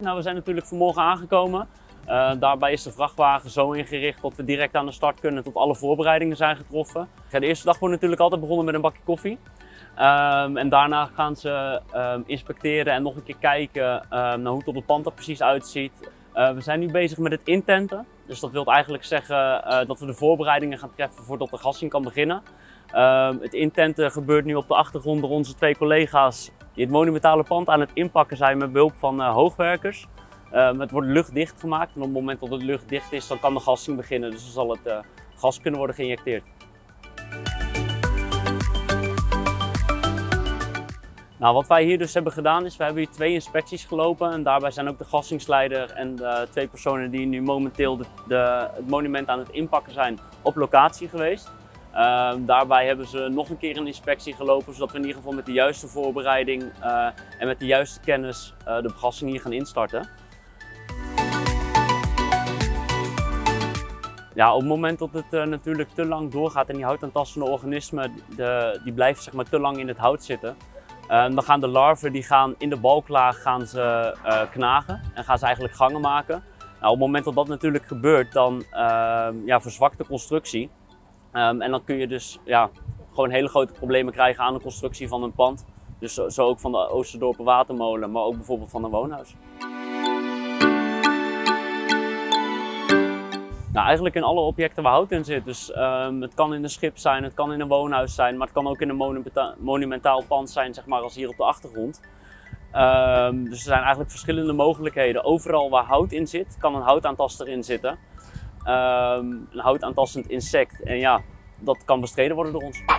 Nou, we zijn natuurlijk vanmorgen aangekomen. Daarbij is de vrachtwagen zo ingericht dat we direct aan de start kunnen, tot alle voorbereidingen zijn getroffen. De eerste dag wordt natuurlijk altijd begonnen met een bakje koffie. En daarna gaan ze inspecteren en nog een keer kijken naar hoe het op het pand er precies uitziet. We zijn nu bezig met het intenten. Dus dat wil eigenlijk zeggen dat we de voorbereidingen gaan treffen voordat de gassing kan beginnen. Het intenten gebeurt nu op de achtergrond door onze 2 collega's die het monumentale pand aan het inpakken zijn met behulp van hoogwerkers. Het wordt luchtdicht gemaakt en op het moment dat het luchtdicht is, dan kan de gassing beginnen. Dus dan zal het gas kunnen worden geïnjecteerd. Nou, wat wij hier dus hebben gedaan is, we hebben hier 2 inspecties gelopen en daarbij zijn ook de gassingsleider en de 2 personen die nu momenteel het monument aan het inpakken zijn op locatie geweest. Daarbij hebben ze nog een keer een inspectie gelopen, zodat we in ieder geval met de juiste voorbereiding en met de juiste kennis de begassing hier gaan instarten. Ja, op het moment dat het natuurlijk te lang doorgaat en die houtaantastende organismen die blijven zeg maar, te lang in het hout zitten, dan gaan de larven die gaan in de balklaag knagen en gaan ze eigenlijk gangen maken. Nou, op het moment dat dat natuurlijk gebeurt, dan verzwakt de constructie. En dan kun je dus gewoon hele grote problemen krijgen aan de constructie van een pand. Dus zo ook van de Oosterdorper watermolen, maar ook bijvoorbeeld van een woonhuis. Nou, eigenlijk in alle objecten waar hout in zit. Dus het kan in een schip zijn, het kan in een woonhuis zijn, maar het kan ook in een monumentaal pand zijn, zeg maar als hier op de achtergrond. Dus er zijn eigenlijk verschillende mogelijkheden. Overal waar hout in zit, kan een houtaantaster in zitten. Een houtaantastend insect. En ja, dat kan bestreden worden door ons.